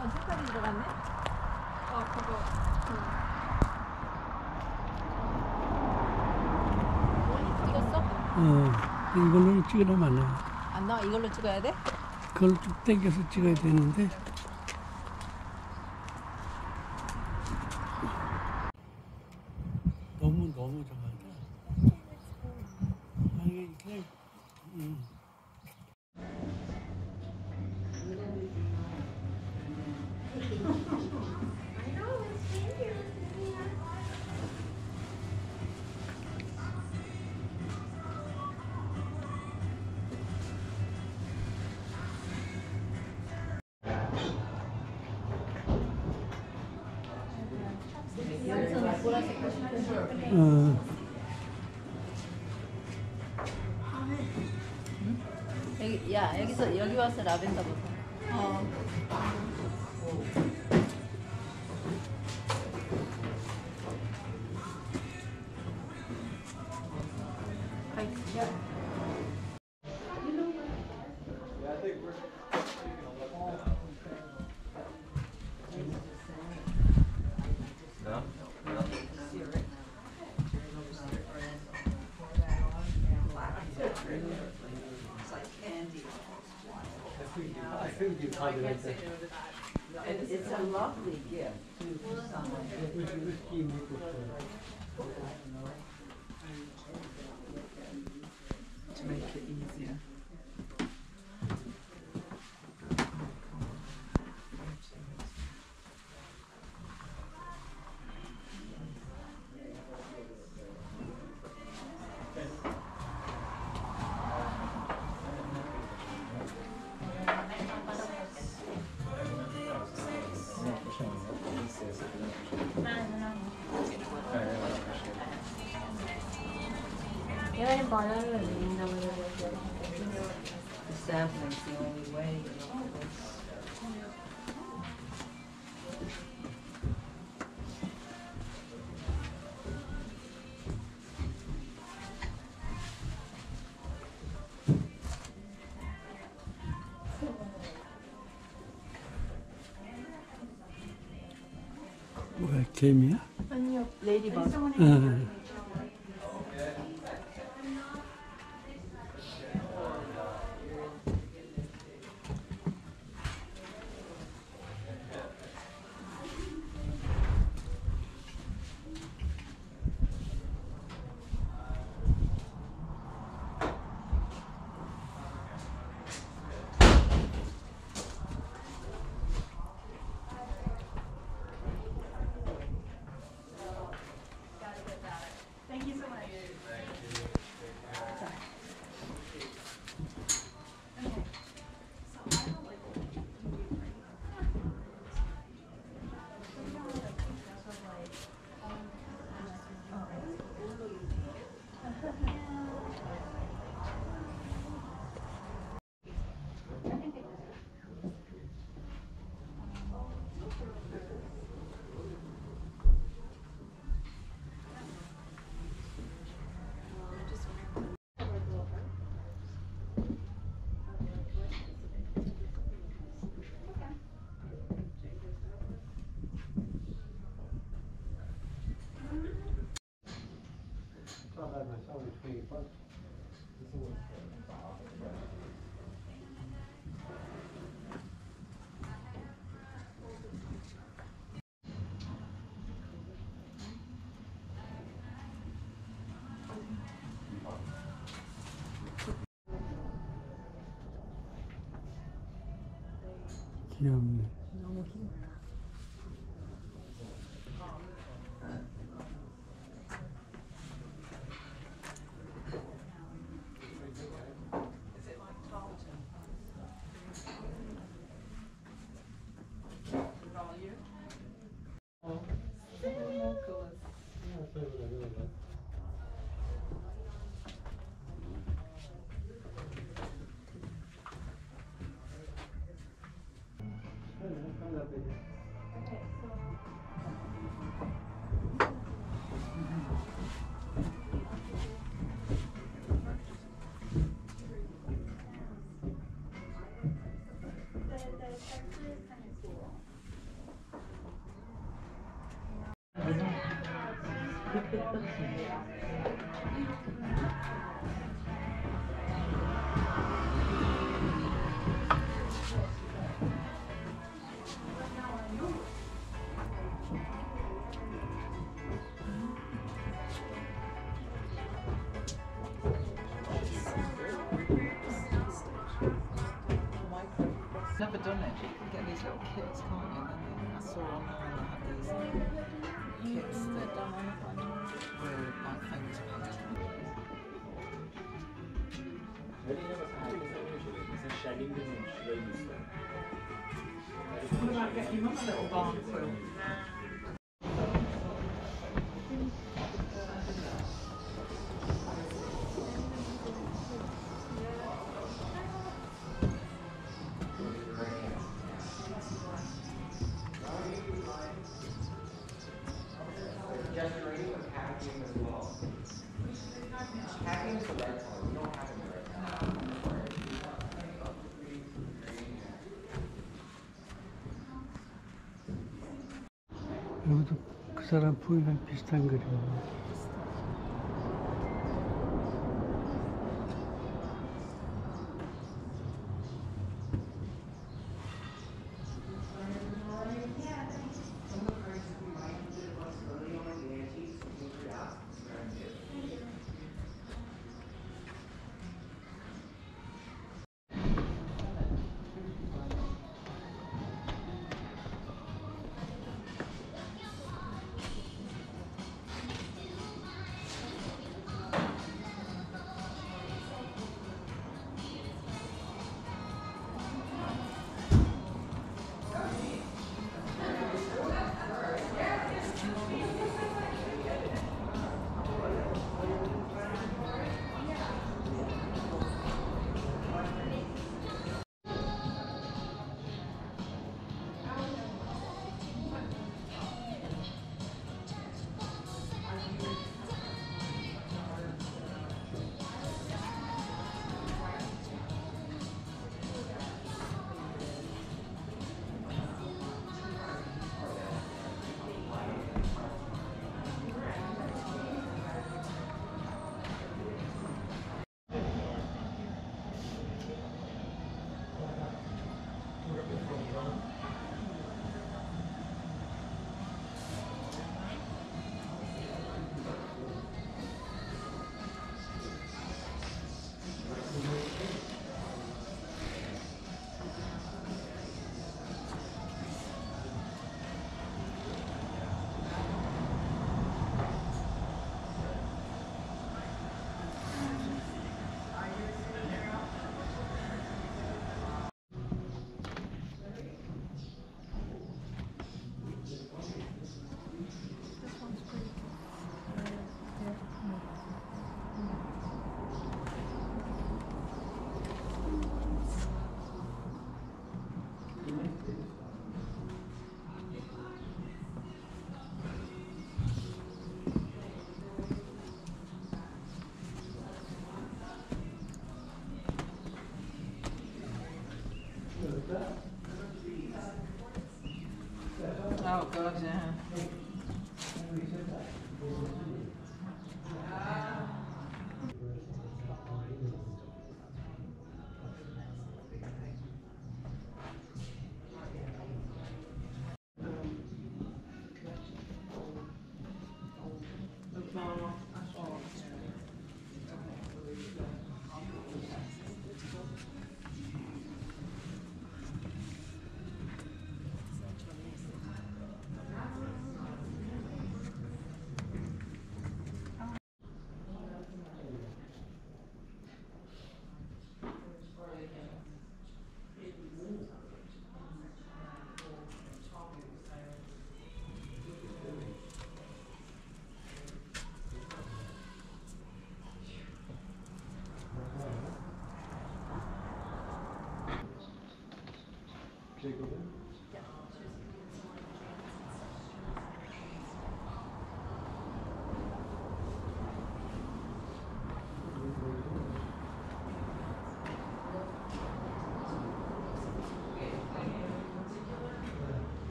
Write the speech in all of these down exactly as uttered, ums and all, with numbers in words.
어, 색깔이 들어갔네? 어, 그거. 응. 익었어? 어, 이걸로 찍으려면 안 나와. 안 나와? 이걸로 찍어야 돼? 그걸 쭉 당겨서 찍어야 되는데. 너무, 너무 좋아하다. 아니, 그냥, 음. 어. 여기, 야, 여기서, 여기 와서 라벤더 보자. 어. It's a lovely gift to someone. To make it easier. 얘는 바나나를 넣는다고 해요. The sampling's the only way, you know. It's- 뭐야, 개미야? 아니요. 레이디버드. 어. 귀엽네. 너무 힘들어. Never done it. You can get these little kits, can't you? And then I saw online they had these kits that were like famous painters. What about getting your mum a little barn quilt? 여기도 그 사람 부인랑 비슷한 그림이네. Oh God, yeah.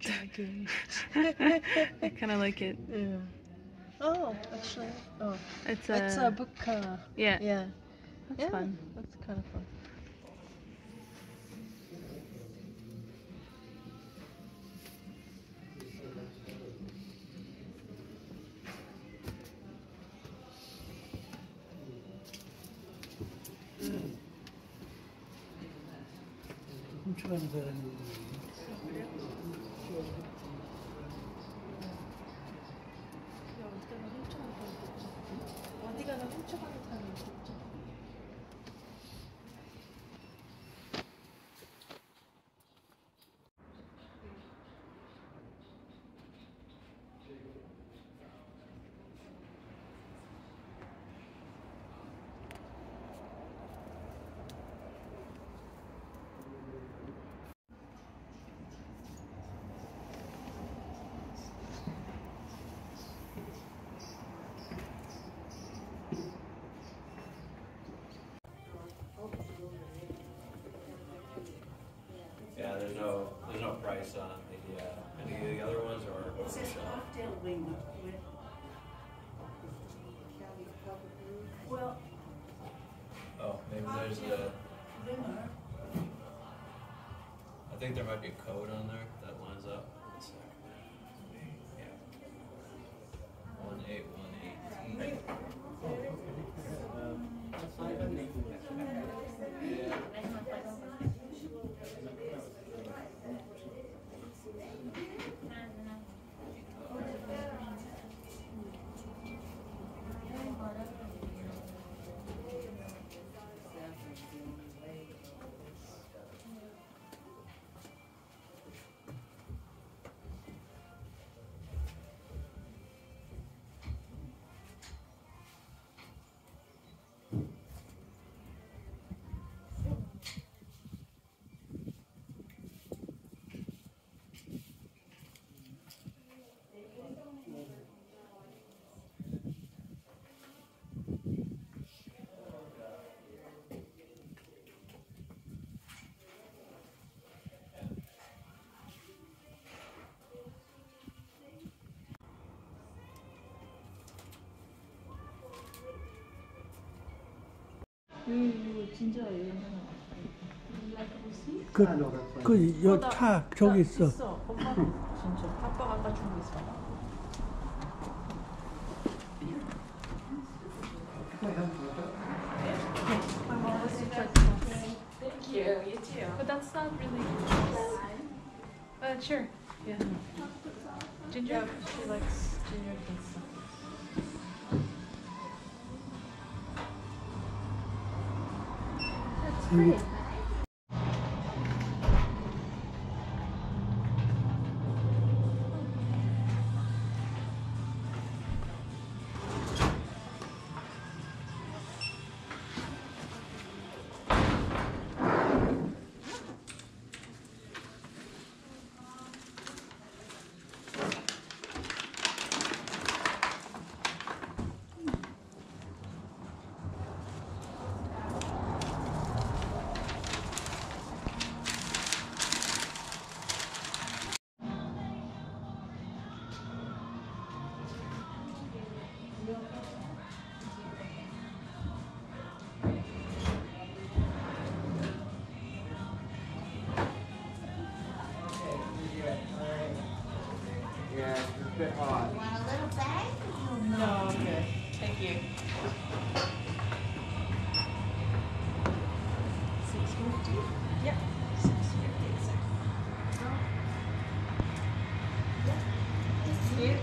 I kind of like it. Yeah. Oh, actually, oh, It's it's a a book cover. yeah. Yeah. That's Yeah, fun. that's kind of fun. 훔쳐가는 사람이 어디 가나 훔쳐가는 사람이 있겠죠. Yeah, there's no there's no price on the uh, any of the other ones or. It says cocktail wing with. Well, Oh, maybe there's a. Limmer. I think there might be a code on there that lines up. One sec. Yeah. One eight one eight. 그, 그, 여, 차, 저기 있어. 있어. 엄마 진짜 아빠가 아까 준 거 있어. Thank you. You too. But that's not really. Uh, sure. Yeah. Ginger. Yeah, she likes ginger pizza. That's 여기 great. Yeah, it's a bit hot. Want a little bag? No, okay. Thank you. Six fifty? Yep. Six fifty exactly. Thank you.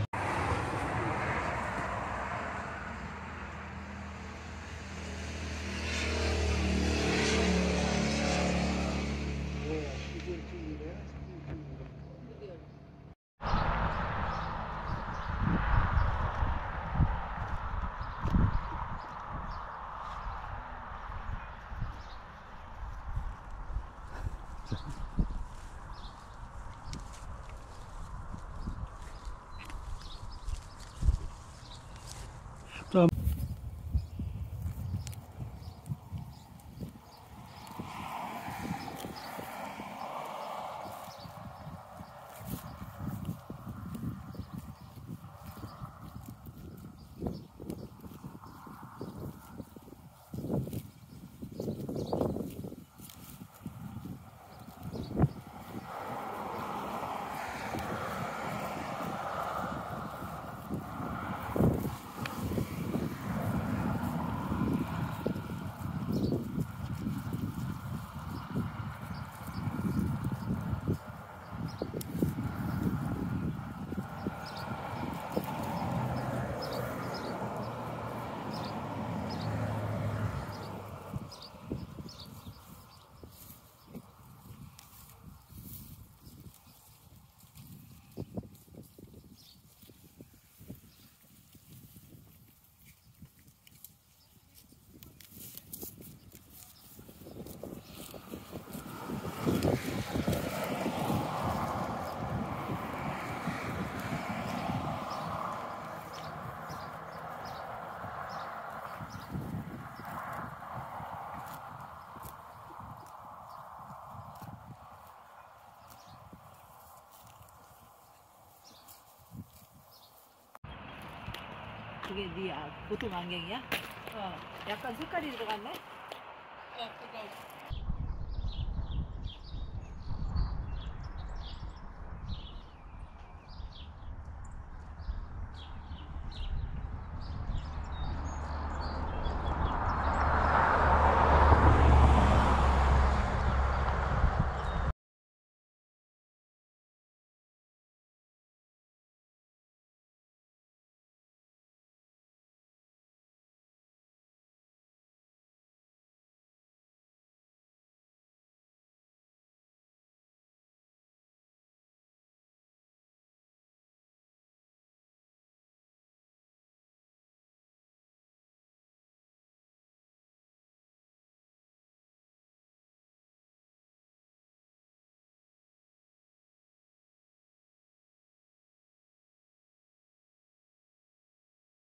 그게 네 아, 보통 안경이야? 어. 약간 색깔이 들어갔네?